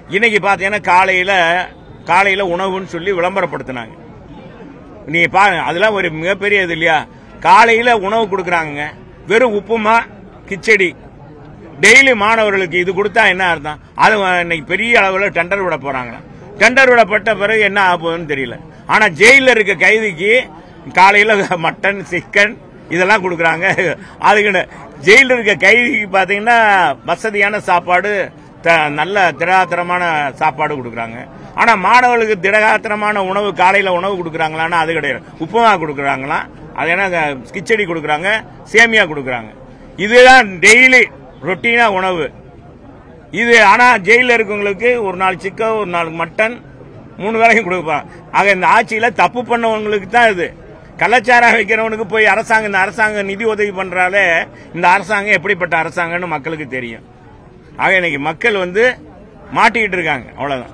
இன்னைக்கு பாத்தீங்கன்னா காலையில உணவுன்னு சொல்லி விளம்பரப்படுத்தினாங்க. நீங்க பாருங்க, அதெல்லாம் ஒரு மிகப்பெரிய இது இல்லையா? காலையில உணவு கொடுக்கறாங்க, வெறும் உப்புமா கிச்சடி. டெய்லி மாணவர்களுக்கு இது கொடுத்தா என்ன அர்த்தம்? அது இன்னைக்கு பெரிய அளவில் டெண்டர் விட போறாங்க. டெண்டர் விடப்பட்ட பிறகு என்ன ஆகுதுன்னு தெரியல. ஆனா ஜெயில இருக்க கைதிக்கு காலையில மட்டன் சிக்கன் இதெல்லாம் கொடுக்கறாங்க. அதுக்கு ஜெயில இருக்க கைதிக்கு பாத்தீங்கன்னா வசதியான சாப்பாடு, நல்ல திடகாத்திரமான சாப்பாடு கொடுக்கறாங்க. ஆனா மாணவர்களுக்கு திடகாத்திரமான உணவு காலையில உணவு கொடுக்கறாங்களான்னா அது கிடையாது. உப்புமா கொடுக்கறாங்களா, அது என்ன கிச்சடி கொடுக்கறாங்க, சேமியா கொடுக்கறாங்க. இதுதான் டெய்லி ரொட்டீனா உணவு இது. ஆனா ஜெயில இருக்கவங்களுக்கு ஒரு நாள் சிக்கன், ஒரு நாள் மட்டன், 3 வேளையும் கொடுப்பாங்க. ஆக இந்த ஆட்சியில தப்பு பண்ணவங்களுக்கு தான் இது. கலாச்சாரம் வைக்கிறவனுக்கு போய் இந்த அரசாங்கம் நிதி உதவி பண்றாலே இந்த அரசாங்கம் எப்படிப்பட்ட அரசாங்கம்னு மக்களுக்கு தெரியும். ஆக இன்னைக்கு மக்கள் மாட்டிக்கிட்டு இருக்காங்க. அவ்வளவுதான்.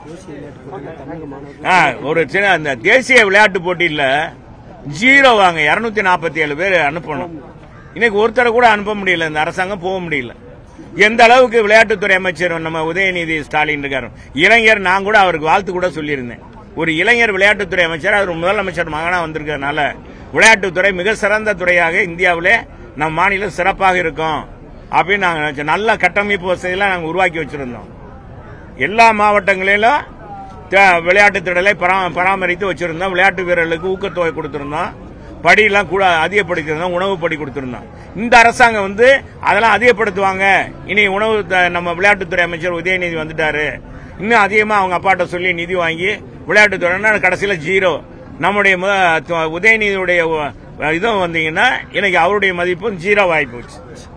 ஒரு அந்த தேசிய விளையாட்டு போட்டியில 0 வாங்க 247 பேர் அனுப்பணும். இன்னைக்கு ஒருத்தரை கூட அனுப்ப முடியல. இந்த அரசாங்கம் போக முடியல. எந்த அளவுக்கு விளையாட்டுத்துறை அமைச்சர் நம்ம உதயநிதி ஸ்டாலின் இருக்காரு. இளைஞர், நான் கூட அவருக்கு வாழ்த்து கூட சொல்லியிருந்தேன். ஒரு இளைஞர் விளையாட்டுத்துறை அமைச்சர், அவர் முதலமைச்சர் மகனா வந்திருக்கிறதுனால விளையாட்டுத்துறை மிக சிறந்த துறையாக இந்தியாவிலே நம் மாநிலம் சிறப்பாக இருக்கும் அப்படின்னு நாங்க நல்ல கட்டமைப்பு வசதியெல்லாம் நாங்கள் உருவாக்கி வச்சிருந்தோம். எல்லா மாவட்டங்களிலும் விளையாட்டு திடலை பராமரித்து வச்சிருந்தோம். விளையாட்டு வீரர்களுக்கு ஊக்கத்தொகை கொடுத்திருந்தோம். படியெல்லாம் கூட அதிகப்படுத்திருந்தோம். உணவு படி கொடுத்திருந்தோம். இந்த அரசாங்கம் அதெல்லாம் அதிகப்படுத்துவாங்க. இனி உணவு நம்ம விளையாட்டுத்துறை அமைச்சர் உதயநிதி வந்துட்டாரு, இன்னும் அதிகமா அவங்க அப்பாட்ட சொல்லி நிதி வாங்கி விளையாட்டுத்துறை கடைசியில 0. நம்முடைய உதயநிதியுடைய இதுவும் வந்தீங்கன்னா இன்னைக்கு அவருடைய மதிப்பும் 0 ஆகி போச்சு.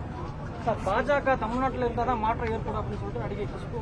பாஜக தமிழ்நாட்டில் இருந்தாதான் மாற்றம் ஏற்படும் அப்படின்னு சொல்லிட்டு நடிகை குஷ்பு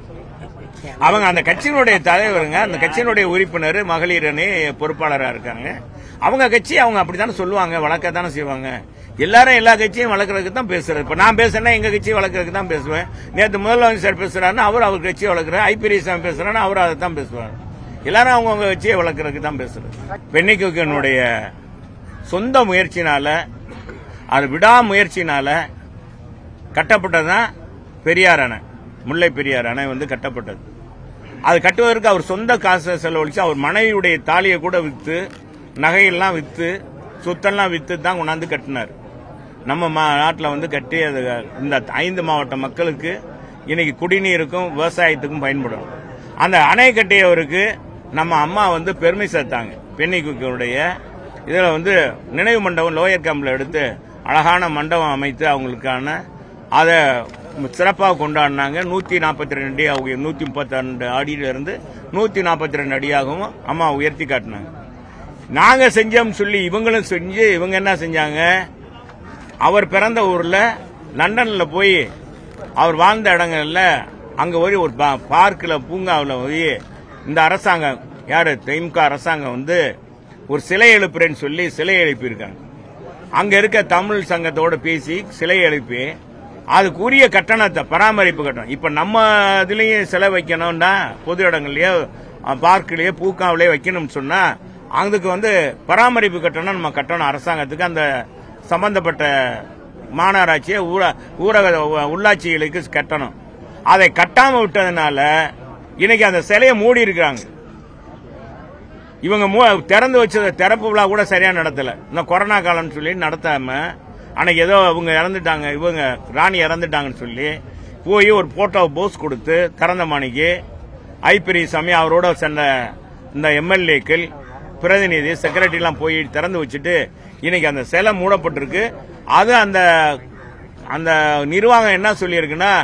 அவங்க அந்த கட்சியினுடைய தலைவருங்க, அந்த கட்சியினுடைய உறுப்பினர், மகளிர் அணி பொறுப்பாளராக இருக்காங்க. அவங்க கட்சி அவங்க அப்படித்தானே சொல்லுவாங்க, வளர்க்கத்தானே செய்வாங்க. எல்லாரும் எல்லா கட்சியும் வளர்க்கறதுக்கு தான் பேசுறது. இப்ப நான் பேசுறேன்னா எங்க கட்சியை வளர்க்கறதுக்கு தான் பேசுவேன். நேற்று முதலமைச்சர் பேசுறாருன்னா அவர் கட்சியை வளர்க்கிறார். ஐபிஎஸ் பேசுறாருன்னா அவர் அதை தான் பேசுவார். எல்லாரும் அவங்கவுங்க கட்சியை வளர்க்கறதுக்கு தான் பேசுறது. பெண்ணிக்குனுடைய சொந்த முயற்சினால, அது விடாமுயற்சினால கட்டப்பட்டதுதான் பெரியார் அணை, முல்லை பெரியார் அணை கட்டப்பட்டது. அது கட்டுவதற்கு அவர் சொந்த காசை செலவழிச்சு, அவர் மனைவியுடைய தாலியை கூட வித்து, நகையெல்லாம் வித்து, சொத்தெல்லாம் வித்து தான் கொண்டாந்து கட்டினார். நம்ம நாட்டில் கட்டி அது இந்த 5 மாவட்ட மக்களுக்கு இன்னைக்கு குடிநீருக்கும் விவசாயத்துக்கும் பயன்படும். அந்த அணை கட்டியவருக்கு நம்ம அம்மா பெருமை சேர்த்தாங்க. பெண்ணிக்குடைய இதுல நினைவு மண்டபம் லோயர் கேம்ப்ல எடுத்து அழகான மண்டபம் அமைத்து அவங்களுக்கான அதை சிறப்பாக கொண்டாடினாங்க. 142 அடி, அவங்க 132 அடியிலிருந்து 142 அடியாகவும் அம்மா உயர்த்தி காட்டினாங்க. நாங்க செஞ்சோம் சொல்லி இவங்களும் செஞ்சு, இவங்க என்ன செஞ்சாங்க, அவர் பிறந்த ஊர்ல லண்டன்ல போய் அவர் வாழ்ந்த இடங்கள்ல அங்க போய் ஒரு பார்க்ல பூங்காவில் போய் இந்த அரசாங்கம் யாரு திமுக அரசாங்கம் ஒரு சிலை எழுப்புறேன்னு சொல்லி சிலை எழுப்பியிருக்காங்க. அங்க இருக்க தமிழ் சங்கத்தோட பேசி சிலை எழுப்பி அதுக்குரிய கட்டணத்தை, பராமரிப்பு கட்டணம், இப்ப நம்ம இதுலயும் சிலை வைக்கணும்னா பொது இடங்கள்லயோ பார்க்லயோ பூக்காவிலேயே வைக்கணும்னு சொன்னா அதுக்கு பராமரிப்பு கட்டணம் நம்ம கட்டணம் அரசாங்கத்துக்கு. அந்த சம்பந்தப்பட்ட மாநகராட்சியை ஊரக உள்ளாட்சிகளுக்கு கட்டணும். அதை கட்டாம விட்டதுனால இன்னைக்கு அந்த சிலையை மூடி இருக்கிறாங்க. இவங்க திறந்து வச்ச திறப்பு விழா கூட சரியா நடத்தல. இந்த கொரோனா காலம்னு சொல்லி நடத்தாம அன்னைக்கு ஏதோ அவங்க இறந்துட்டாங்க, இவங்க ராணி இறந்துட்டாங்கன்னு சொல்லி போய் ஒரு போட்டோ போஸ் கொடுத்து திறந்த மாணிக்கு ஐபிஎஸ் அவரோட சென்ற இந்த எம்எல்ஏக்கள், பிரதிநிதி, செக்ரட்டரி எல்லாம் போய் திறந்து வச்சுட்டு இன்னைக்கு அந்த சிலை மூடப்பட்டிருக்கு. அது அந்த நிர்வாகம் என்ன சொல்லியிருக்குன்னா,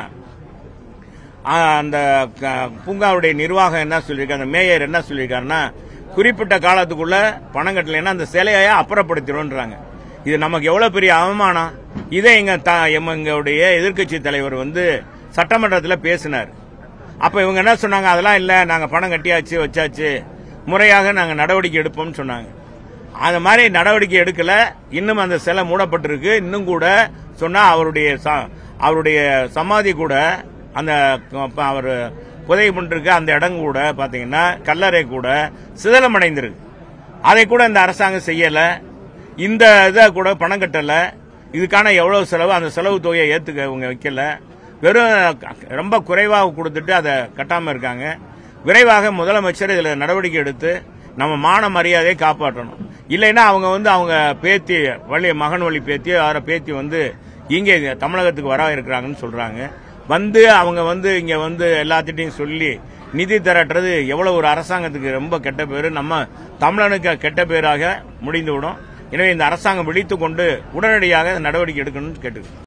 அந்த பூங்காவுடைய நிர்வாகம் என்ன சொல்லியிருக்காரு, அந்த மேயர் என்ன சொல்லியிருக்காருன்னா, குறிப்பிட்ட காலத்துக்குள்ள பணம் கட்டலைன்னா அந்த சிலையை அப்புறப்படுத்திடும்ன்றாங்க. இது நமக்கு எவ்வளவு பெரிய அவமானம். இதை எங்களுடைய எதிர்க்கட்சி தலைவர் சட்டமன்றத்தில் பேசினார். அப்ப இவங்க என்ன சொன்னாங்க, அதெல்லாம் இல்ல, நாங்க பணம் கட்டியாச்சு வச்சாச்சு, முறையாக நாங்க நடவடிக்கை எடுப்போம்னு சொன்னாங்க. அந்த மாதிரி நடவடிக்கை எடுக்கல. இன்னும் அந்த சிலை மூடப்பட்டிருக்கு. இன்னும் கூட சொன்னா அவருடைய சமாதி கூட, அந்த அவர் புதைய பண்ணிருக்க அந்த இடம் கூட பாத்தீங்கன்னா கல்லறை கூட சிதலமடைந்திருக்கு. அதை கூட இந்த அரசாங்கம் செய்யல. இந்த இதை கூட பணம் கட்டல. இதுக்கான எவ்வளவு செலவு, அந்த செலவு தொகையை ஏத்துக்க இவங்க வைக்கல. வெறும் ரொம்ப குறைவாக கொடுத்துட்டு அதை கட்டாம இருக்காங்க. விரைவாக முதலமைச்சர் இதுல நடவடிக்கை எடுத்து நம்ம மான மரியாதையை காப்பாற்றணும். இல்லைன்னா அவங்க பேத்தி மகன் வழி பேத்தி பேத்தி இங்கே தமிழகத்துக்கு வர இருக்கிறாங்கன்னு சொல்றாங்க. அவங்க இங்க எல்லாத்திட்டையும் சொல்லி நிதி திரட்டுறது எவ்வளவு ஒரு அரசாங்கத்துக்கு ரொம்ப கெட்ட பேரு, நம்ம தமிழனுக்கு கெட்ட பேராக முடிந்துவிடும். எனவே இந்த அரசாங்கம் விழித்துக் கொண்டு உடனடியாக நடவடிக்கை எடுக்கணும்னு கேட்டு